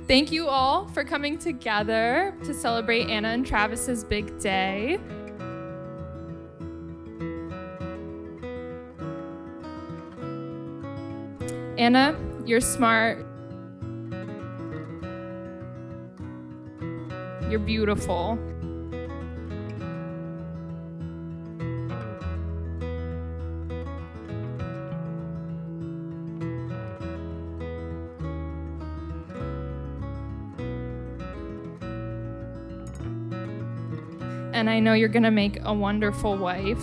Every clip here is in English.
Thank you all for coming together to celebrate Anna and Travis's big day. Anna, you're smart. You're beautiful. And I know you're gonna make a wonderful wife.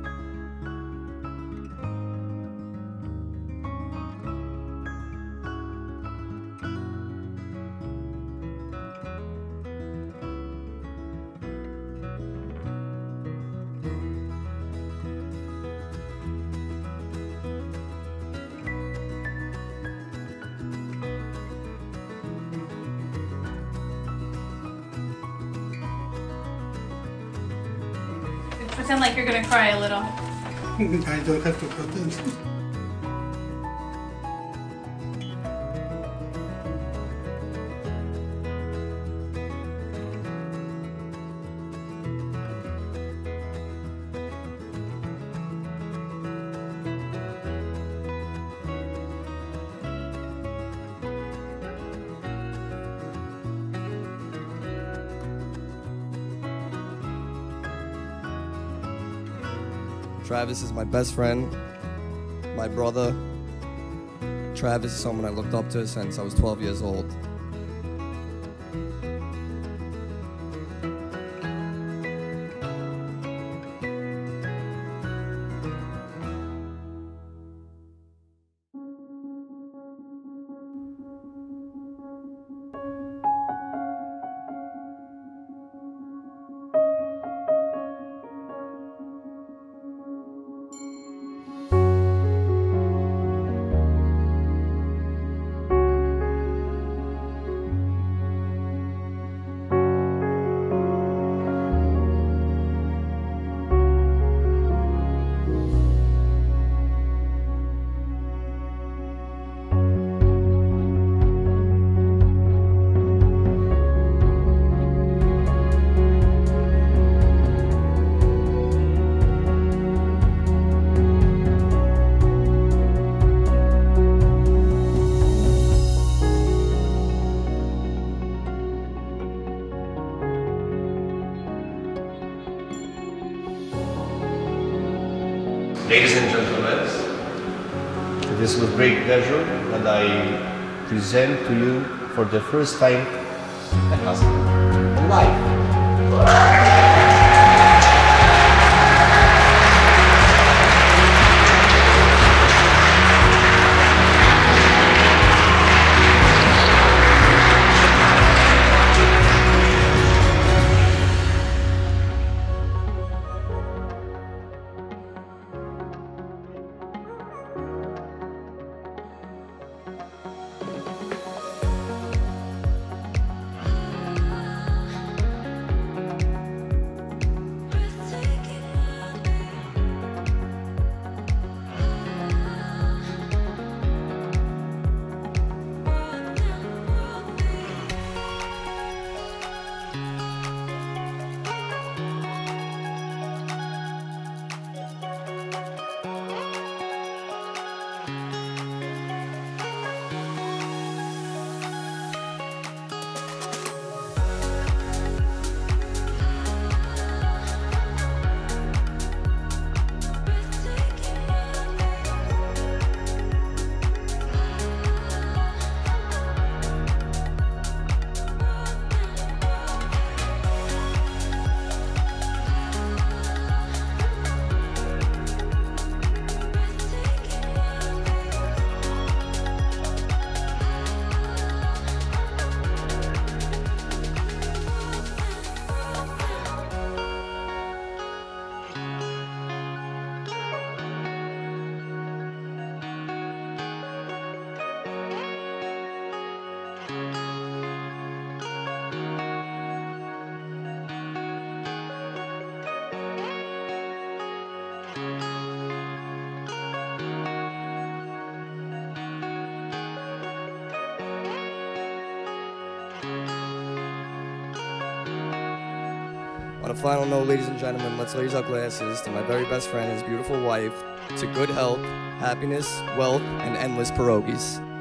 Pretend like you're gonna cry a little. I don't have to pretend. Travis is my best friend, my brother. Travis is someone I looked up to since I was 12 years old. Ladies and gentlemen, it is with great pleasure that I present to you for the first time a husband and wife. On a final note, ladies and gentlemen, let's raise our glasses to my very best friend and his beautiful wife, to good health, happiness, wealth, and endless pierogies.